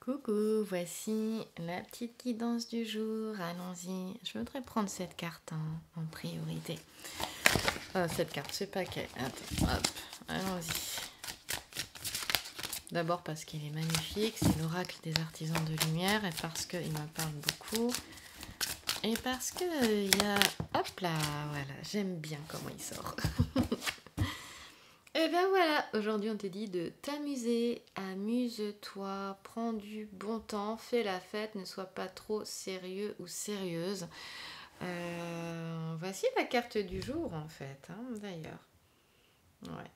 Coucou, voici la petite guidance du jour. Allons-y. Je voudrais prendre cette carte en priorité. Cette carte, ce paquet. Attends, hop, allons-y. D'abord parce qu'il est magnifique, c'est l'oracle des artisans de lumière et parce qu'il me parle beaucoup. Et parce que il y a... Hop là, voilà, j'aime bien comment il sort. Et bien voilà, aujourd'hui on te dit de t'amuser, amuse-toi, prends du bon temps, fais la fête, ne sois pas trop sérieux ou sérieuse. Voici la carte du jour en fait, hein, d'ailleurs. Ouais.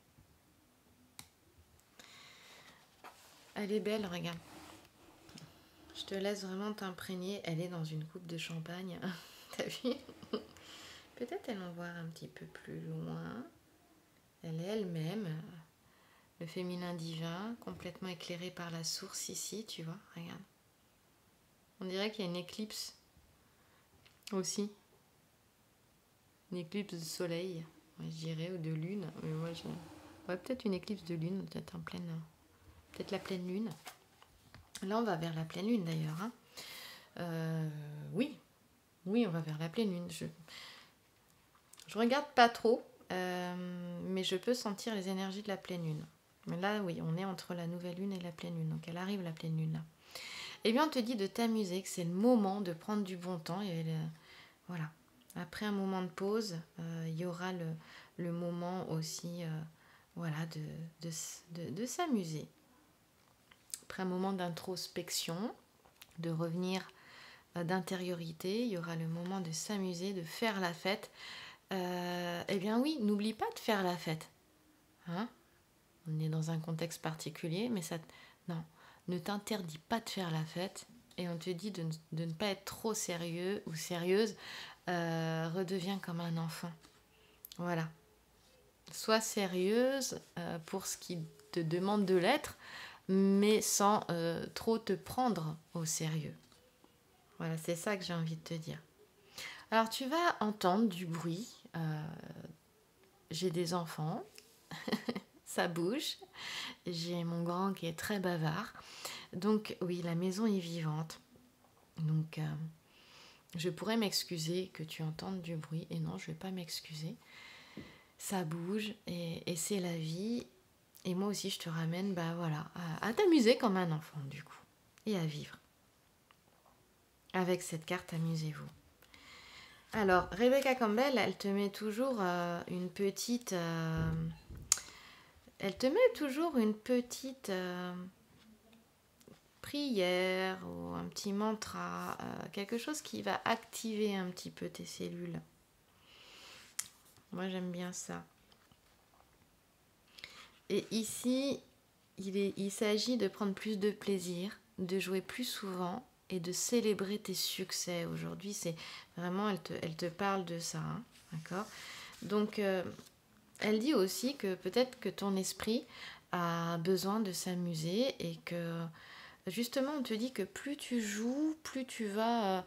Elle est belle, regarde. Je te laisse vraiment t'imprégner, elle est dans une coupe de champagne, t'as vu? Peut-être allons voir un petit peu plus loin. Elle est elle-même. Le féminin divin, complètement éclairé par la source ici, tu vois, regarde. On dirait qu'il y a une éclipse aussi. Une éclipse de soleil, moi, je dirais, ou de lune. Mais moi, ouais, peut-être une éclipse de lune, peut-être en pleine... Peut-être la pleine lune. Là, on va vers la pleine lune, d'ailleurs. Hein. Oui, on va vers la pleine lune. Je regarde pas trop, mais je peux sentir les énergies de la pleine lune. Mais là, oui, on est entre la nouvelle lune et la pleine lune. Donc, elle arrive, la pleine lune, là. Eh bien, on te dit de t'amuser, que c'est le moment de prendre du bon temps. Voilà. Après un moment de pause, il y aura le moment aussi voilà, de s'amuser. Après un moment d'introspection, de revenir d'intériorité, il y aura le moment de s'amuser, de faire la fête. Eh bien oui, n'oublie pas de faire la fête. Hein? On est dans un contexte particulier, mais ça... Non, ne t'interdis pas de faire la fête. Et on te dit de ne pas être trop sérieux ou sérieuse. Redeviens comme un enfant. Voilà. Sois sérieuse pour ce qui te demande de l'être, mais sans trop te prendre au sérieux. Voilà, c'est ça que j'ai envie de te dire. Alors, tu vas entendre du bruit. J'ai des enfants. Ça bouge. J'ai mon grand qui est très bavard. Donc, oui, la maison est vivante. Donc, je pourrais m'excuser que tu entendes du bruit. Et non, je ne vais pas m'excuser. Ça bouge et c'est la vie. Et moi aussi, je te ramène voilà, à t'amuser comme un enfant, du coup. Et à vivre. Avec cette carte, amusez-vous. Alors, Rebecca Campbell, elle te met toujours une petite... elle te met toujours une petite prière ou un petit mantra, quelque chose qui va activer un petit peu tes cellules. Moi, j'aime bien ça. Et ici, il s'agit de prendre plus de plaisir, de jouer plus souvent et de célébrer tes succès. Aujourd'hui, c'est vraiment, elle te parle de ça, hein, d'accord? Donc, elle dit aussi que peut-être que ton esprit a besoin de s'amuser et que justement, on te dit que plus tu joues, plus tu vas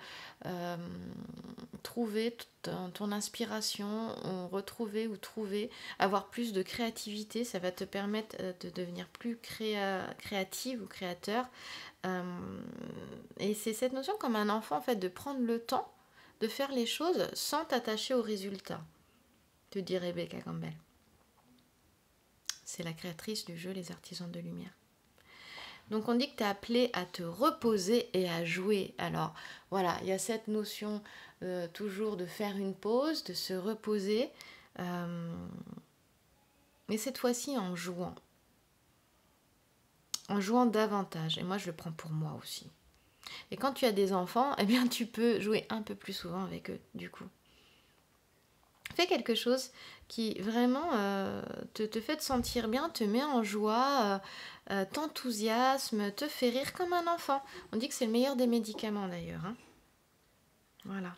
trouver ton inspiration, retrouver ou trouver, avoir plus de créativité. Ça va te permettre de devenir plus créative ou créateur. Et c'est cette notion comme un enfant, en fait, de prendre le temps de faire les choses sans t'attacher au résultat, te dit Rebecca Campbell. C'est la créatrice du jeu Les Artisans de Lumière. Donc on dit que tu es appelé à te reposer et à jouer. Alors voilà, il y a cette notion toujours de faire une pause, de se reposer, mais cette fois-ci en jouant. En jouant davantage. Et moi je le prends pour moi aussi. Et quand tu as des enfants, eh bien tu peux jouer un peu plus souvent avec eux, du coup. Fais quelque chose qui vraiment te fait te sentir bien, te met en joie, t'enthousiasme, te fait rire comme un enfant. On dit que c'est le meilleur des médicaments d'ailleurs. Hein. Voilà.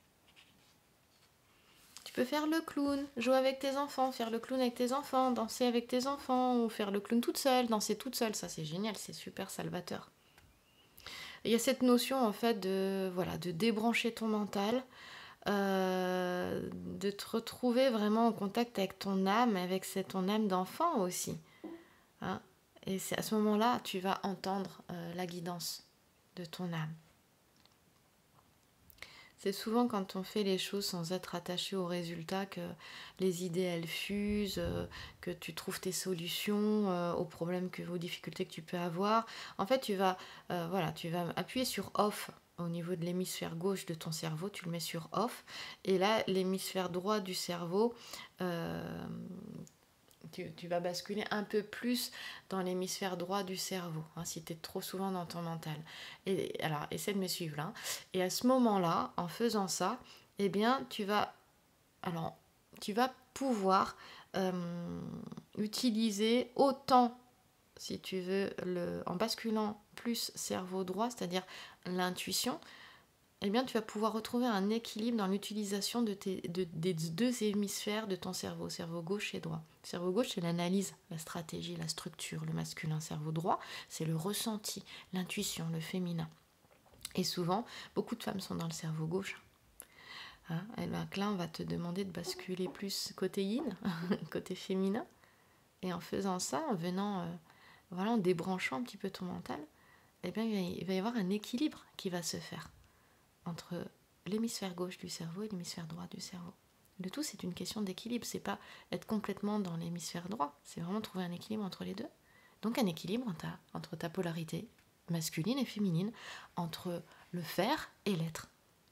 Tu peux faire le clown, jouer avec tes enfants, faire le clown avec tes enfants, danser avec tes enfants, ou faire le clown toute seule, danser toute seule. Ça c'est génial, c'est super salvateur. Il y a cette notion en fait de débrancher ton mental, de te retrouver vraiment en contact avec ton âme, avec ton âme d'enfant aussi. Hein. Et c'est à ce moment-là, tu vas entendre la guidance de ton âme. C'est souvent quand on fait les choses sans être attaché au résultat que les idées elles fusent, que tu trouves tes solutions aux problèmes, aux difficultés que tu peux avoir. En fait, tu vas appuyer sur off au niveau de l'hémisphère gauche de ton cerveau, tu le mets sur off. Et là, l'hémisphère droit du cerveau, tu vas basculer un peu plus dans l'hémisphère droit du cerveau, hein, si tu es trop souvent dans ton mental. Et alors, essaie de me suivre là. Et à ce moment-là, en faisant ça, eh bien, tu vas pouvoir utiliser autant, si tu veux, en basculant plus cerveau droit, c'est-à-dire l'intuition, eh bien, tu vas pouvoir retrouver un équilibre dans l'utilisation des deux hémisphères de ton cerveau, cerveau gauche et droit. Le cerveau gauche, c'est l'analyse, la stratégie, la structure. Le masculin, cerveau droit, c'est le ressenti, l'intuition, le féminin. Et souvent, beaucoup de femmes sont dans le cerveau gauche. Hein, et donc là, on va te demander de basculer plus côté yin, côté féminin. Et en faisant ça, en venant, en débranchant un petit peu ton mental, eh bien, il va y avoir un équilibre qui va se faire entre l'hémisphère gauche du cerveau et l'hémisphère droit du cerveau. Le tout, c'est une question d'équilibre. C'est pas être complètement dans l'hémisphère droit. C'est vraiment trouver un équilibre entre les deux. Donc un équilibre entre ta polarité masculine et féminine, entre le faire et l'être.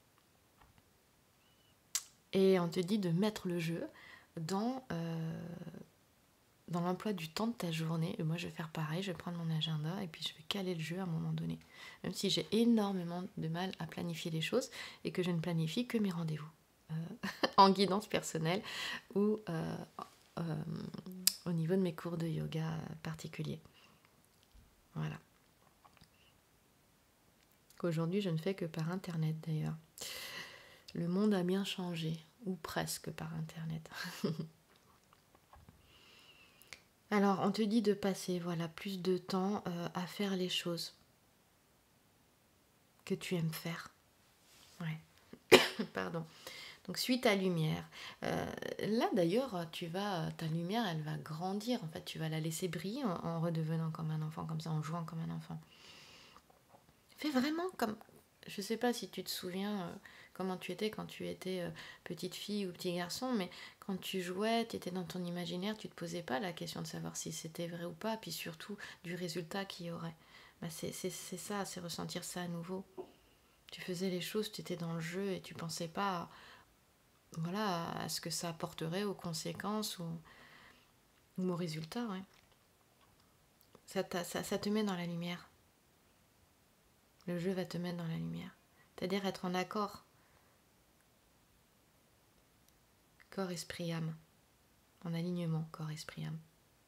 Et on te dit de mettre le jeu dans l'emploi du temps de ta journée. Et moi, je vais faire pareil. Je vais prendre mon agenda et puis je vais caler le jeu à un moment donné. Même si j'ai énormément de mal à planifier les choses et que je ne planifie que mes rendez-vous en guidance personnelle ou au niveau de mes cours de yoga particuliers. Voilà. Qu'aujourd'hui, je ne fais que par Internet d'ailleurs. Le monde a bien changé, ou presque par Internet. Alors, on te dit de passer plus de temps à faire les choses que tu aimes faire. Ouais. Pardon. Donc, suis ta lumière. Là, d'ailleurs, ta lumière, elle va grandir. En fait, tu vas la laisser briller en redevenant comme un enfant, comme ça, en jouant comme un enfant. Fais vraiment comme... Je ne sais pas si tu te souviens comment tu étais quand tu étais petite fille ou petit garçon, mais quand tu jouais, tu étais dans ton imaginaire, tu ne te posais pas la question de savoir si c'était vrai ou pas, puis surtout du résultat qu'il y aurait. Bah c'est ça, c'est ressentir ça à nouveau. Tu faisais les choses, tu étais dans le jeu et tu ne pensais pas à ce que ça apporterait, aux conséquences ou aux résultats. Ouais. Ça te met dans la lumière. Le jeu va te mettre dans la lumière. C'est-à-dire être en accord. Corps, esprit, âme. En alignement, corps, esprit, âme.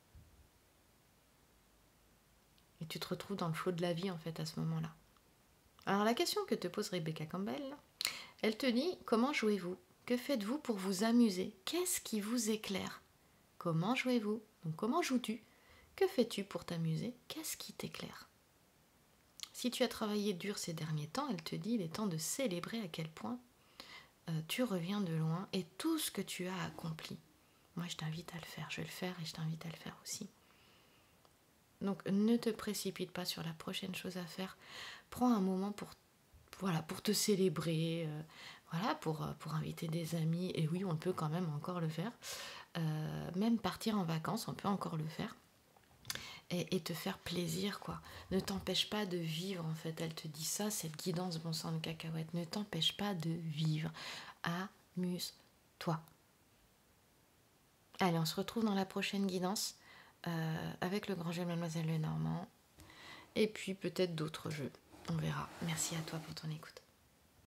Et tu te retrouves dans le flot de la vie, en fait, à ce moment-là. Alors, la question que te pose Rebecca Campbell, elle te dit, comment jouez-vous? Que faites-vous pour vous amuser? Qu'est-ce qui vous éclaire? Comment jouez-vous? Donc, comment joues-tu? Que fais-tu pour t'amuser? Qu'est-ce qui t'éclaire? Si tu as travaillé dur ces derniers temps, elle te dit, il est temps de célébrer à quel point tu reviens de loin et tout ce que tu as accompli. Moi, je t'invite à le faire. Je vais le faire et je t'invite à le faire aussi. Donc, ne te précipite pas sur la prochaine chose à faire. Prends un moment pour te célébrer, pour inviter des amis. Et oui, on peut quand même encore le faire. Même partir en vacances, on peut encore le faire. Et te faire plaisir, quoi. Ne t'empêche pas de vivre, en fait. Elle te dit ça, cette guidance bon sang de cacahuète. Ne t'empêche pas de vivre. Amuse-toi. Allez, on se retrouve dans la prochaine guidance avec le grand jeu Mademoiselle Lenormand. Et puis peut-être d'autres jeux. On verra. Merci à toi pour ton écoute.